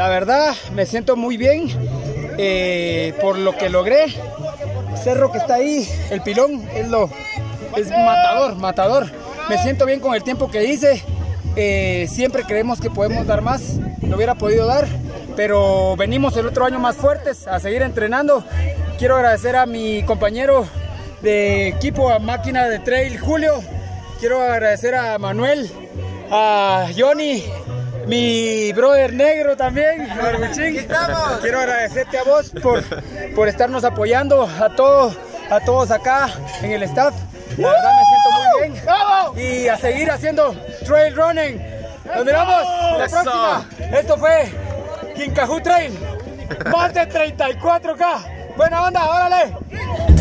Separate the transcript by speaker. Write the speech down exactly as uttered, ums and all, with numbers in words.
Speaker 1: La verdad me siento muy bien eh, por lo que logré. Cerro que está ahí, el pilón, es, lo, es matador, matador. Me siento bien con el tiempo que hice. Eh, siempre creemos que podemos dar más, lo hubiera podido dar, pero venimos el otro año más fuertes a seguir entrenando. Quiero agradecer a mi compañero de equipo, a Máquina de Trail, Julio. Quiero agradecer a Manuel, a Johnny, mi brother negro también, quiero agradecerte a vos por, por estarnos apoyando, a todos, a todos acá en el staff. La verdad me siento muy bien y a seguir haciendo trail running. Nos miramos la próxima. Esto fue Quincajú Trail, más de treinta y cuatro K. Buena onda, órale.